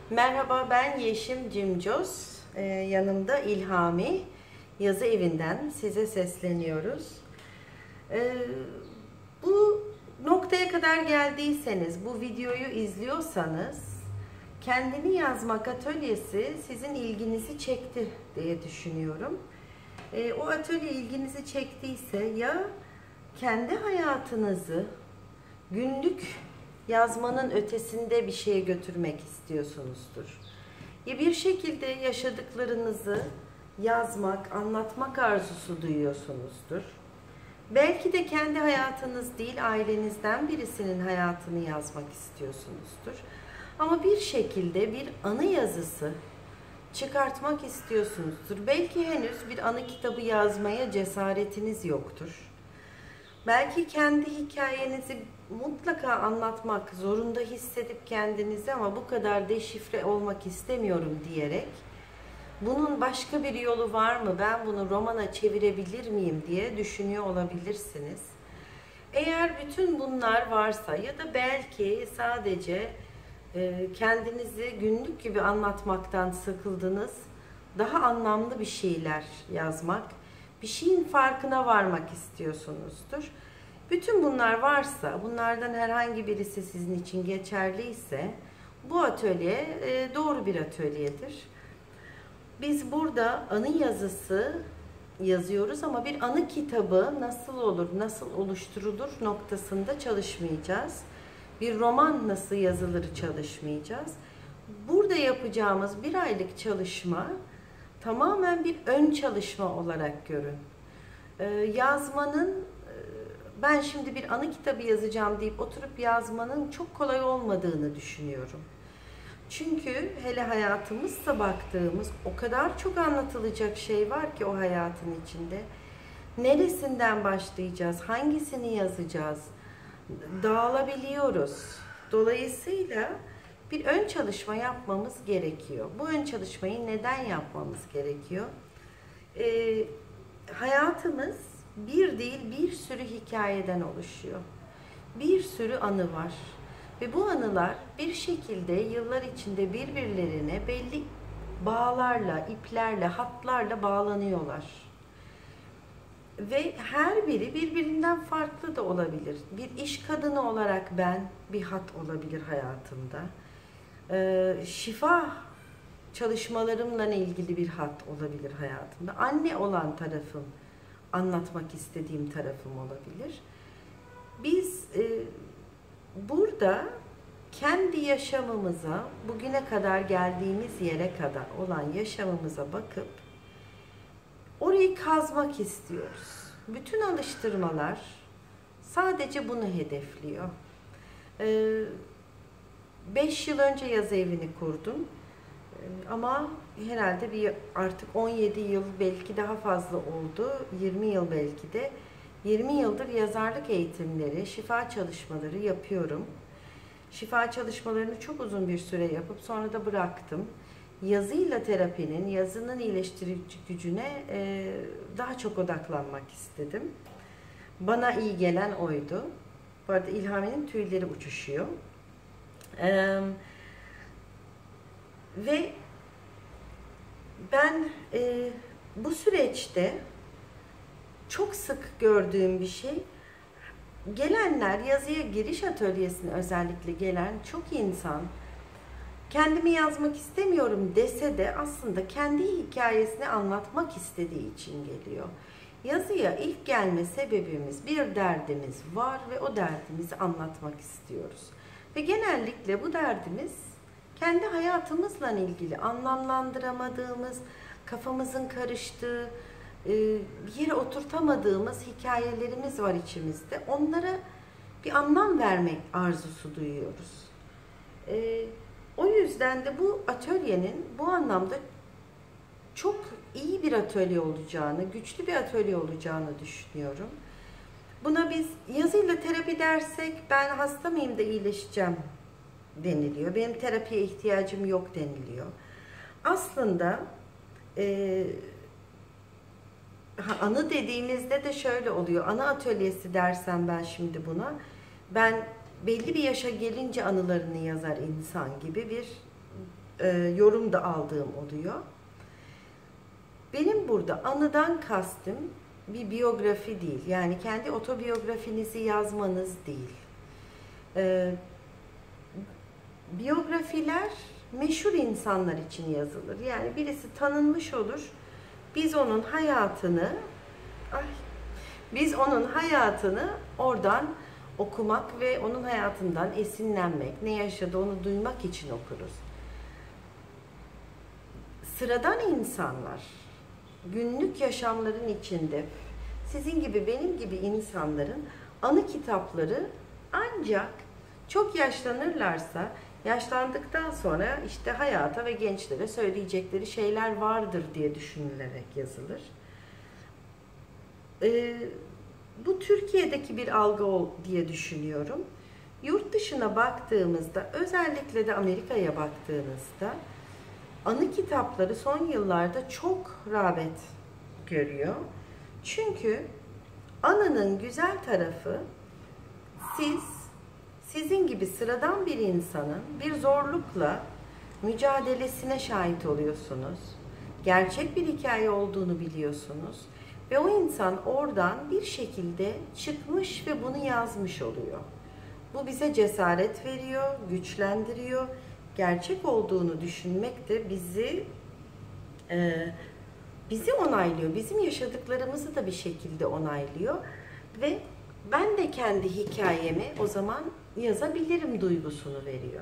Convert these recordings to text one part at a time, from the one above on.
Merhaba, ben Yeşim Cimcos. Yanımda İlhami. Yazı evinden size sesleniyoruz. Bu noktaya kadar geldiyseniz, bu videoyu izliyorsanız, kendini yazmak atölyesi sizin ilginizi çekti diye düşünüyorum. O atölye ilginizi çektiyse ya kendi hayatınızı günlük yazmanın ötesinde bir şeye götürmek istiyorsunuzdur. Ya bir şekilde yaşadıklarınızı yazmak, anlatmak arzusu duyuyorsunuzdur. Belki de kendi hayatınız değil, ailenizden birisinin hayatını yazmak istiyorsunuzdur. Ama bir şekilde bir anı yazısı çıkartmak istiyorsunuzdur. Belki henüz bir anı kitabı yazmaya cesaretiniz yoktur. Belki kendi hikayenizi mutlaka anlatmak zorunda hissedip kendinizi ama bu kadar deşifre olmak istemiyorum diyerek bunun başka bir yolu var mı, ben bunu romana çevirebilir miyim diye düşünüyor olabilirsiniz. Eğer bütün bunlar varsa ya da belki sadece kendinizi günlük gibi anlatmaktan sıkıldınız, daha anlamlı bir şeyler yazmak, bir şeyin farkına varmak istiyorsunuzdur. Bütün bunlar varsa, bunlardan herhangi birisi sizin için geçerliyse bu atölye doğru bir atölyedir. Biz burada anı yazısı yazıyoruz ama bir anı kitabı nasıl olur, nasıl oluşturulur noktasında çalışmayacağız. Bir roman nasıl yazılır çalışmayacağız. Burada yapacağımız bir aylık çalışma tamamen bir ön çalışma olarak görün. Yazmanın, ben şimdi bir anı kitabı yazacağım deyip oturup yazmanın çok kolay olmadığını düşünüyorum. Çünkü hele hayatımızsa baktığımız o kadar çok anlatılacak şey var ki o hayatın içinde. Neresinden başlayacağız, hangisini yazacağız, dağılabiliyoruz. Dolayısıyla bir ön çalışma yapmamız gerekiyor. Bu ön çalışmayı neden yapmamız gerekiyor? Hayatımız bir değil bir sürü hikayeden oluşuyor. Bir sürü anı var. Ve bu anılar bir şekilde yıllar içinde birbirlerine belli bağlarla, iplerle, hatlarla bağlanıyorlar. Ve her biri birbirinden farklı da olabilir. Bir iş kadını olarak ben bir hat olabilir hayatımda. Şifa çalışmalarımla ilgili bir hat olabilir hayatımda. Anne olan tarafım, anlatmak istediğim tarafım olabilir. Biz burada kendi yaşamımıza, bugüne kadar geldiğimiz yere kadar olan yaşamımıza bakıp orayı kazmak istiyoruz. Bütün alıştırmalar sadece bunu hedefliyor. 5 yıl önce yazı evini kurdum. Ama herhalde artık 17 yıl, belki daha fazla oldu. 20 yıl belki de. 20 yıldır yazarlık eğitimleri, şifa çalışmaları yapıyorum. Şifa çalışmalarını çok uzun bir süre yapıp sonra da bıraktım. Yazıyla terapinin, yazının iyileştirici gücüne daha çok odaklanmak istedim. Bana iyi gelen oydu. Bu arada İlhami'nin tüyleri uçuşuyor. Ve ben bu süreçte çok sık gördüğüm bir şey, gelenler, yazıya giriş atölyesine özellikle gelen çok insan kendimi yazmak istemiyorum dese de aslında kendi hikayesini anlatmak istediği için geliyor. Yazıya ilk gelme sebebimiz, bir derdimiz var ve o derdimizi anlatmak istiyoruz. Ve genellikle bu derdimiz kendi hayatımızla ilgili anlamlandıramadığımız, kafamızın karıştığı, bir yere oturtamadığımız hikayelerimiz var içimizde. Onlara bir anlam vermek arzusu duyuyoruz. O yüzden de bu atölyenin bu anlamda çok iyi bir atölye olacağını, güçlü bir atölye olacağını düşünüyorum. Buna biz yazıyla terapi dersek, ben hasta mıyım da iyileşeceğim deniliyor. Benim terapiye ihtiyacım yok deniliyor. Aslında anı dediğinizde de şöyle oluyor. Anı atölyesi dersem ben şimdi buna, ben belli bir yaşa gelince anılarını yazar insan gibi bir yorum da aldığım oluyor. Benim burada anıdan kastım bir biyografi değil. Yani kendi otobiyografinizi yazmanız değil. Biyografiler meşhur insanlar için yazılır. Yani birisi tanınmış olur. Biz onun hayatını oradan okumak ve onun hayatından esinlenmek, ne yaşadı onu duymak için okuruz. Sıradan insanlar, günlük yaşamların içinde sizin gibi benim gibi insanların anı kitapları ancak çok yaşlanırlarsa, yaşlandıktan sonra işte hayata ve gençlere söyleyecekleri şeyler vardır diye düşünülerek yazılır. Bu Türkiye'deki bir algı diye düşünüyorum. Yurt dışına baktığımızda, özellikle de Amerika'ya baktığınızda anı kitapları son yıllarda çok rağbet görüyor. Çünkü anının güzel tarafı sizin gibi sıradan bir insanın bir zorlukla mücadelesine şahit oluyorsunuz. Gerçek bir hikaye olduğunu biliyorsunuz. Ve o insan oradan bir şekilde çıkmış ve bunu yazmış oluyor. Bu bize cesaret veriyor, güçlendiriyor. Gerçek olduğunu düşünmek de bizi onaylıyor. Bizim yaşadıklarımızı da bir şekilde onaylıyor. Ve ben de kendi hikayemi o zaman yazabilirim duygusunu veriyor.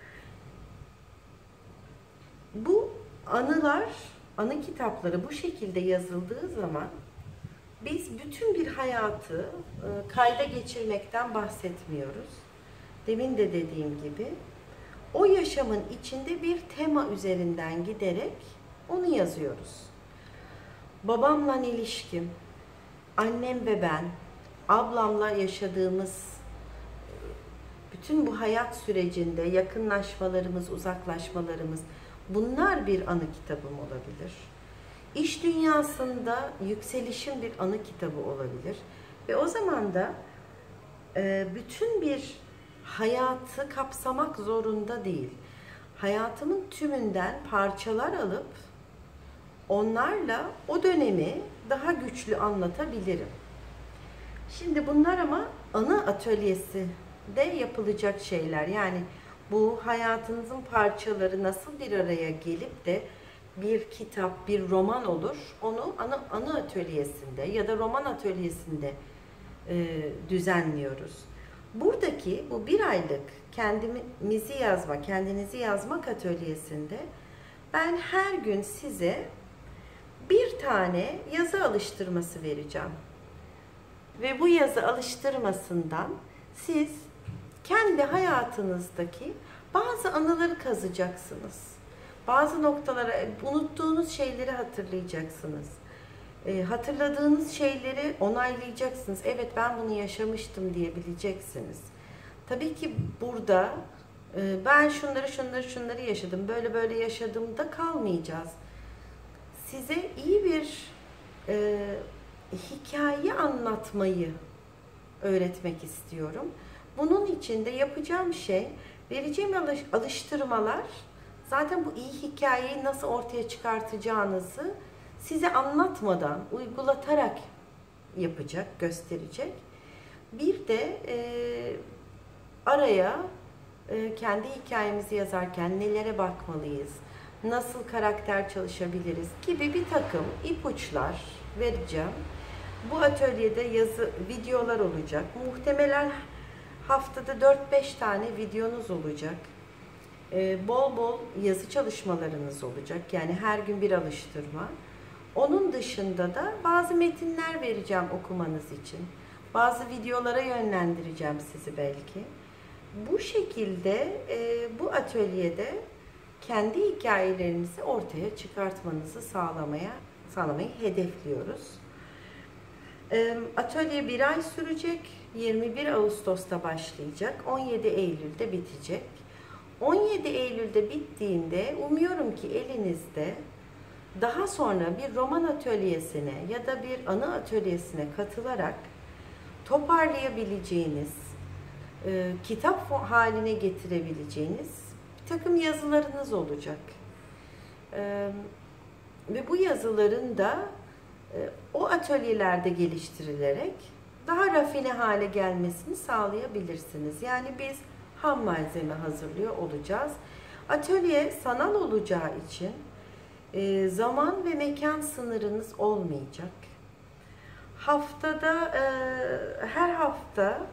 Bu anı kitapları bu şekilde yazıldığı zaman biz bütün bir hayatı kayda geçirmekten bahsetmiyoruz. Demin de dediğim gibi o yaşamın içinde bir tema üzerinden giderek onu yazıyoruz. Babamla ilişkim, annem ve ben, ablamla yaşadığımız bütün bu hayat sürecinde yakınlaşmalarımız, uzaklaşmalarımız, bunlar bir anı kitabım olabilir. İş dünyasında yükselişim bir anı kitabı olabilir. Ve o zaman da bütün bir hayatı kapsamak zorunda değil. Hayatımın tümünden parçalar alıp onlarla o dönemi daha güçlü anlatabilirim. Şimdi bunlar ama anı atölyesi de yapılacak şeyler. Yani bu hayatınızın parçaları nasıl bir araya gelip de bir kitap, bir roman olur. Onu anı atölyesinde ya da roman atölyesinde düzenliyoruz. Buradaki bu bir aylık kendinizi yazmak atölyesinde ben her gün size bir tane yazı alıştırması vereceğim. Ve bu yazı alıştırmasından siz kendi hayatınızdaki bazı anıları kazacaksınız. Bazı noktalara, unuttuğunuz şeyleri hatırlayacaksınız. Hatırladığınız şeyleri onaylayacaksınız. Evet, ben bunu yaşamıştım diyebileceksiniz. Tabii ki burada ben şunları yaşadım, böyle yaşadığımda kalmayacağız. Size iyi bir hikaye anlatmayı öğretmek istiyorum. Bunun için de yapacağım şey, vereceğim alıştırmalar zaten bu iyi hikayeyi nasıl ortaya çıkartacağınızı size anlatmadan, uygulatarak yapacak, gösterecek. Bir de araya kendi hikayemizi yazarken nelere bakmalıyız, nasıl karakter çalışabiliriz gibi bir takım ipuçlar vereceğim. Bu atölyede videolar olacak. Muhtemelen haftada 4-5 tane videonuz olacak. Bol bol yazı çalışmalarınız olacak. Yani her gün bir alıştırma. Onun dışında da bazı metinler vereceğim okumanız için. Bazı videolara yönlendireceğim sizi belki. Bu şekilde bu atölyede kendi hikayelerinizi ortaya çıkartmanızı sağlamayı hedefliyoruz. Atölye bir ay sürecek. 21 Ağustos'ta başlayacak. 17 Eylül'de bitecek. 17 Eylül'de bittiğinde umuyorum ki elinizde daha sonra bir roman atölyesine ya da bir anı atölyesine katılarak toparlayabileceğiniz, kitap haline getirebileceğiniz bir takım yazılarınız olacak. Ve bu yazıların da o atölyelerde geliştirilerek daha rafine hale gelmesini sağlayabilirsiniz. Yani biz ham malzeme hazırlıyor olacağız. Atölye sanal olacağı için zaman ve mekan sınırınız olmayacak. Her hafta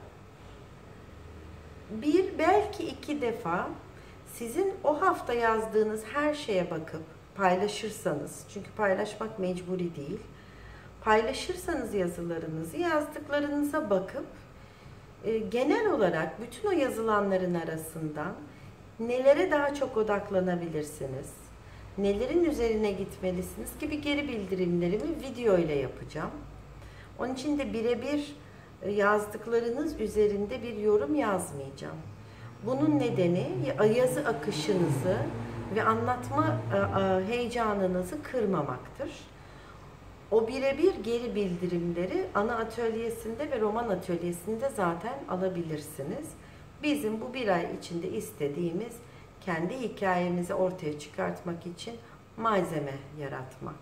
bir, belki 2 defa sizin o hafta yazdığınız her şeye bakıp paylaşırsanız, çünkü paylaşmak mecburi değil, paylaşırsanız yazılarınızı, yazdıklarınıza bakıp genel olarak bütün o yazılanların arasından nelere daha çok odaklanabilirsiniz, nelerin üzerine gitmelisiniz gibi geri bildirimlerimi video ile yapacağım. Onun için de birebir yazdıklarınız üzerinde bir yorum yazmayacağım. Bunun nedeni yazı akışınızı ve anlatma heyecanınızı kırmamaktır. O birebir geri bildirimleri ana atölyesinde ve roman atölyesinde zaten alabilirsiniz. Bizim bu bir ay içinde istediğimiz kendi hikayemizi ortaya çıkartmak için malzeme yaratmak.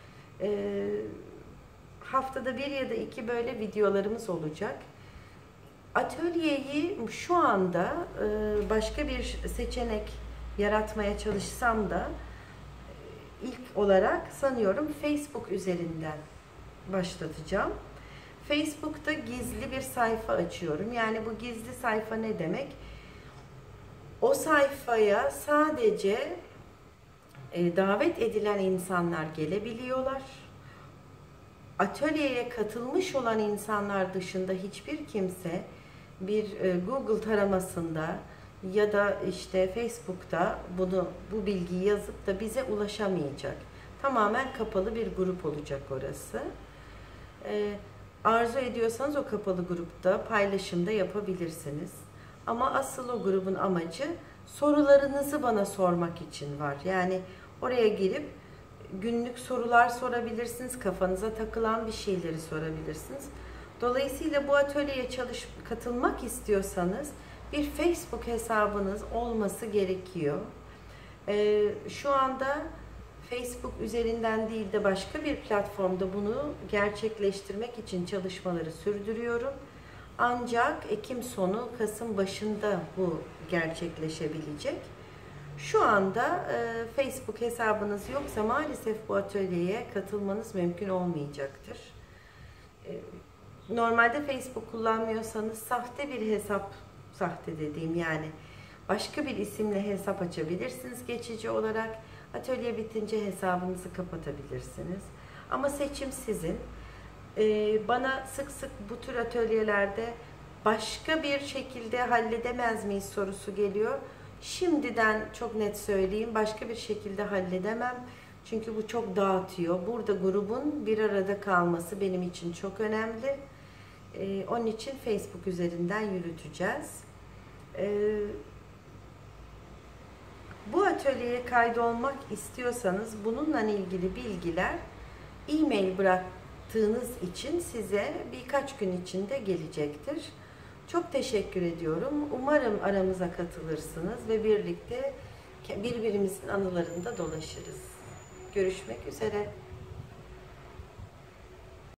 Haftada 1 ya da 2 böyle videolarımız olacak. Atölyeyi şu anda başka bir seçenek yaratmaya çalışsam da ilk olarak sanıyorum Facebook üzerinden başlatacağım. Facebook'ta gizli bir sayfa açıyorum. Yani bu gizli sayfa ne demek? O sayfaya sadece davet edilen insanlar gelebiliyorlar. Atölyeye katılmış olan insanlar dışında hiçbir kimse bir Google taramasında ya da işte Facebook'ta bu bilgiyi yazıp da bize ulaşamayacak. Tamamen kapalı bir grup olacak orası. Arzu ediyorsanız o kapalı grupta paylaşımda yapabilirsiniz. Ama asıl o grubun amacı sorularınızı bana sormak için var. Yani oraya girip günlük sorular sorabilirsiniz, kafanıza takılan bir şeyleri sorabilirsiniz. Dolayısıyla bu atölyeye katılmak istiyorsanız bir Facebook hesabınız olması gerekiyor. Şu anda Facebook üzerinden değil de başka bir platformda bunu gerçekleştirmek için çalışmaları sürdürüyorum. Ancak Ekim sonu, Kasım başında bu gerçekleşebilecek. Şu anda Facebook hesabınız yoksa maalesef bu atölyeye katılmanız mümkün olmayacaktır. Normalde Facebook kullanmıyorsanız sahte bir hesap, sahte dediğim yani başka bir isimle hesap açabilirsiniz geçici olarak. Atölye bitince hesabınızı kapatabilirsiniz. Ama seçim sizin. Bana sık sık bu tür atölyelerde başka bir şekilde halledemez miyiz sorusu geliyor. Şimdiden çok net söyleyeyim, başka bir şekilde halledemem. Çünkü bu çok dağıtıyor. Burada grubun bir arada kalması benim için çok önemli. Onun için Facebook üzerinden yürüteceğiz. Bu atölyeye kaydolmak istiyorsanız bununla ilgili bilgiler e-mail bıraktığınız için size birkaç gün içinde gelecektir. Çok teşekkür ediyorum. Umarım aramıza katılırsınız ve birlikte birbirimizin anılarında dolaşırız. Görüşmek üzere.